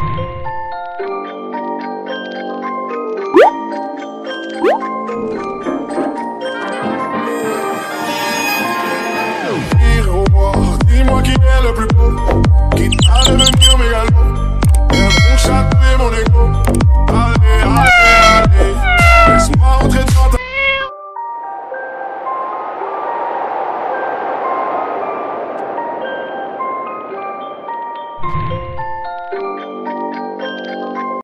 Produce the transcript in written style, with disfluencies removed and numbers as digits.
Dis-moi qui est le plus beau, qui t'a devenu